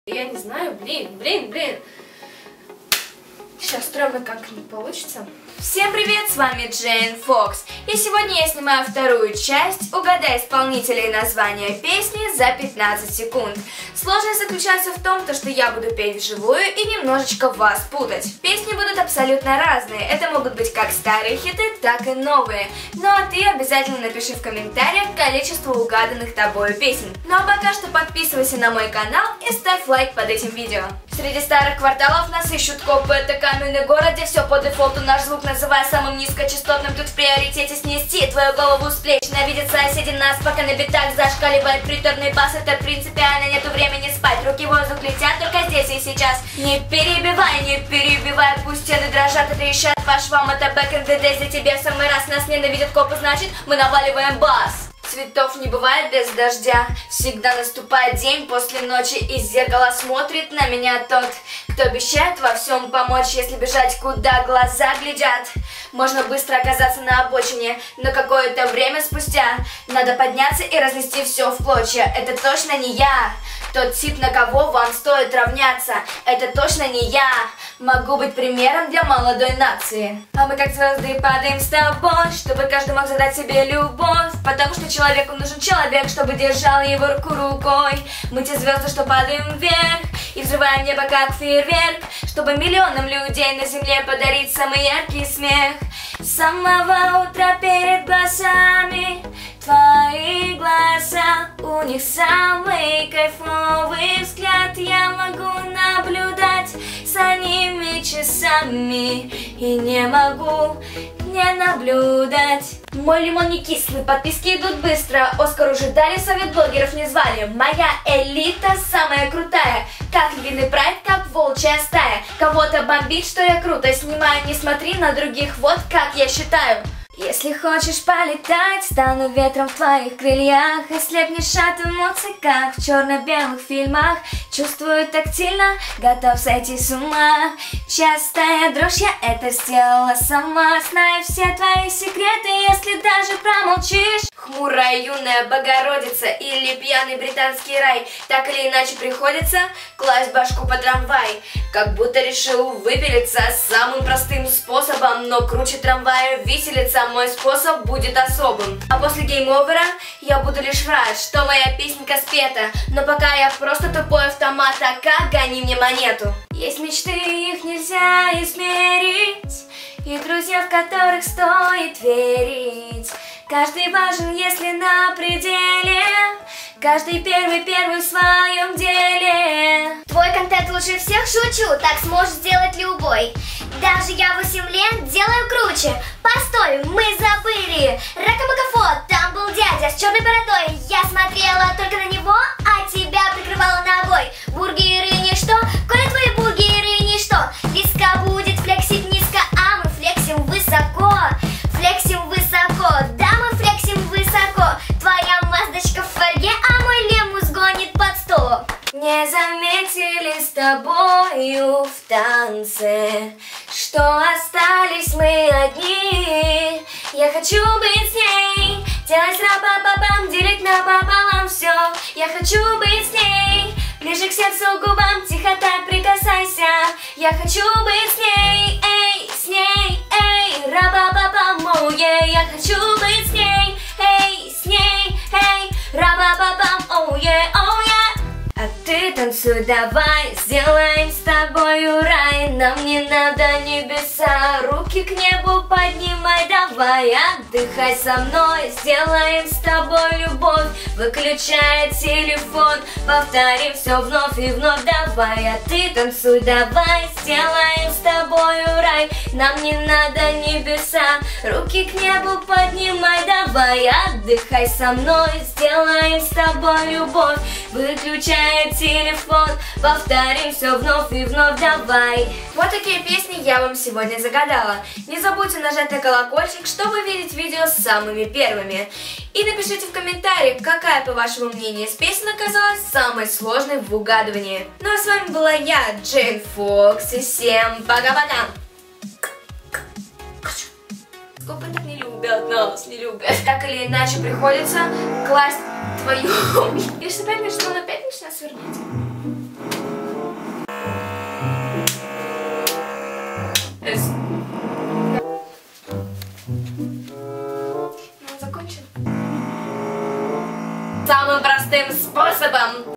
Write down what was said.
Я не знаю, блин. Сейчас стрёмно как не получится. Всем привет, с вами Джейн Фокс. И сегодня я снимаю вторую часть «Угадай исполнителя и название песни за 15 секунд». Сложность заключается в том, что я буду петь вживую и немножечко вас путать. Песни будут абсолютно разные. Это могут быть как старые хиты, так и новые. Ну а ты обязательно напиши в комментариях количество угаданных тобою песен. Ну а пока что подписывайся на мой канал и ставь лайк под этим видео. Среди старых кварталов нас ищут копы, это каменный город, где все по дефолту наш звук называя самым низкочастотным. Тут в приоритете снести твою голову с плеч. Ненавидят соседи нас, пока на битах зашкаливает приторный бас. Это принципиально, нету времени спать. Руки в воздух летят только здесь и сейчас. Не перебивай, пусть стены дрожат и трещат по швам. Это back in the days, для тебя в самый раз. Нас ненавидят копы, значит мы наваливаем бас. Цветов не бывает без дождя. Всегда наступает день после ночи. Из зеркала смотрит на меня тот, кто обещает во всем помочь. Если бежать, куда глаза глядят, можно быстро оказаться на обочине. Но какое-то время спустя надо подняться и разнести все в клочья. Это точно не я, тот тип, на кого вам стоит равняться. Это точно не я, могу быть примером для молодой нации. А мы как звезды падаем с тобой, чтобы каждый мог задать себе любовь. Потому что человеку нужен человек, чтобы держал его руку рукой. Мы те звезды, что падаем вверх и взрываем небо как фейерверк, чтобы миллионам людей на земле подарить самый яркий смех. С самого утра перед глазами твои глаза, у них самый кайфовый взгляд. Я могу наблюдать за ними часами и не могу не наблюдать. Мой лимон не кислый, подписки идут быстро. Оскар уже дали, совет блогеров не звали. Моя элита самая крутая, как львиный прайд, как волчья стая. Кого-то бомбит, что я круто снимаю, не смотри на других, вот как я считаю. Если хочешь полетать, стану ветром в твоих крыльях. Ослепнешь от эмоций, как в черно-белых фильмах. Чувствую тактильно, готов сойти с ума. Частая дрожь, я это сделала сама. Знаю все твои секреты, если даже промолчишь. Хмурая юная Богородица или пьяный британский рай. Так или иначе приходится класть башку по трамвай. Как будто решил выпилиться самым простым способом. Но круче трамвая виселица, мой способ будет особым. А после гейм-овера я буду лишь рад, что моя песенка спета. Но пока я просто тупой автомат, а как гони мне монету. Есть мечты, их нельзя измерить, и друзья, в которых стоит верить. Каждый важен, если на пределе, каждый первый в своем деле. Твой контент лучше всех, шучу, так сможешь сделать любой. Даже я 8 лет делаю круче. Постой, мы забыли. Ракамакафо, там был дядя с черной бородой. Я смотрела только на него, а тебя прикрывала ногой. Бургеры ничто, коли твои бургеры ничто. Виска будет флексить низко, а мы флексим высоко. Флексим высоко, да мы флексим высоко. Твоя маздочка в фольге, а мой лемус гонит под стол. Не заметили с тобою в танце, что остались мы одни. Я хочу быть с ней, делать ра-па-па-пам, делить напополам все. Я хочу быть с ней, ближе к сердцу губам, тихо так прикасайся. Я хочу быть с ней, эй, ра-па-па-пам, оу-е. Я хочу быть с ней, эй, ра-па-па-пам, оу-е, оу-е. А ты танцуй давай, сделаем с тобою рай. Нам не надо небеса, руки к небу поднимай давай. Отдыхай со мной, сделаем с тобой любовь. Выключай телефон, повторим все вновь и вновь давай. А ты танцуй давай, сделаем с тобою рай. Нам не надо небеса, руки к небу поднимай давай. Отдыхай со мной, сделаем с тобой любовь. Выключай телефон, повторим все вновь и вновь давай. Вот такие песни я вам сегодня загадала. Не забудьте нажать на колокольчик, чтобы видеть видео с самыми первыми. И напишите в комментариях, какая, по вашему мнению, из песен оказалась самой сложной в угадывании. Ну а с вами была я, Джейн Фокс, и всем пока-пока. Сколько так не любят нас, не любят. Так или иначе приходится класть твою... Я же опять начну, он опять начинает свернуть. самым простым способом.